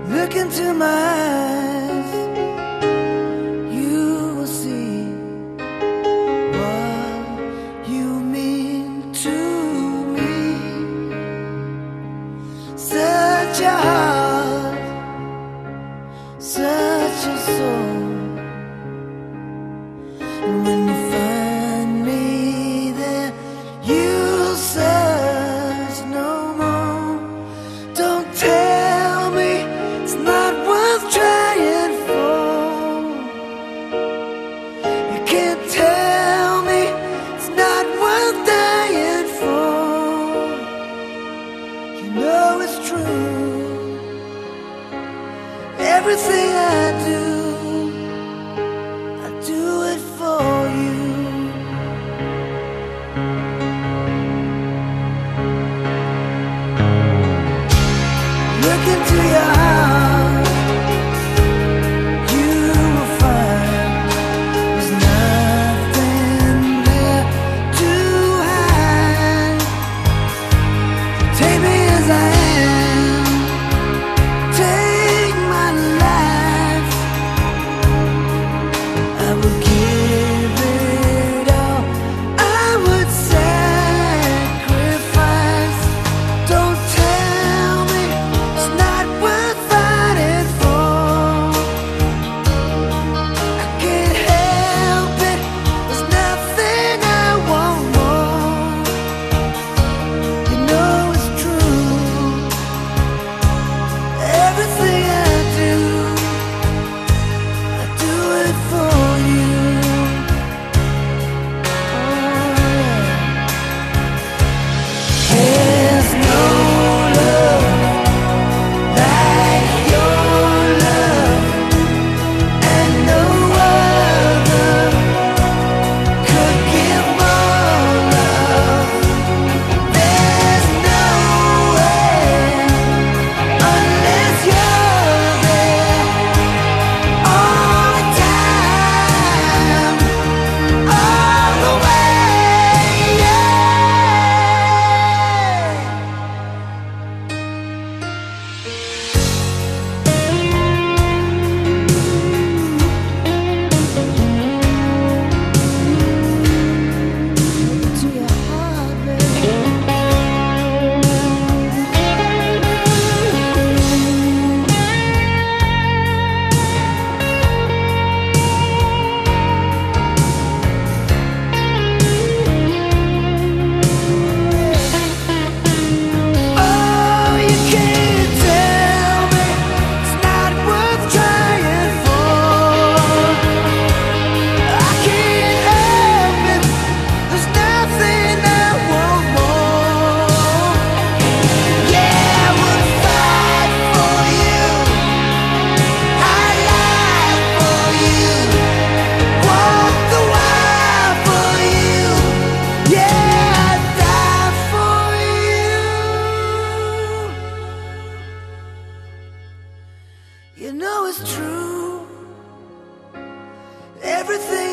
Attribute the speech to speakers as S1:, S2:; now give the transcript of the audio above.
S1: Look into my eyes, you will see what you mean to me. Such a heart, such a soul. And when you find me there, you'll search no more. Don't tell me it's not worth trying for. You can't tell me it's not worth dying for. You know it's true. Everything I do it for you. Look into your heart, you will find there's nothing there to hide. Take me as I am, take my life. I would give it all, I would sacrifice. Don't tell me it's not worth fighting for. I can't help it, there's nothing I want more. You know it's true. Everything I do it for you. There's no love like your love, and no other could give more love. There's no way unless you're there all the time, all the way, yeah. To your heart, baby. Oh, you can't tell me it's not worth trying for. I can't help it, there's nothing I want more. Yeah, I would fight for you, I lie for you, walk the wire for you. Yeah, I'd die for you. You know it's true. Everything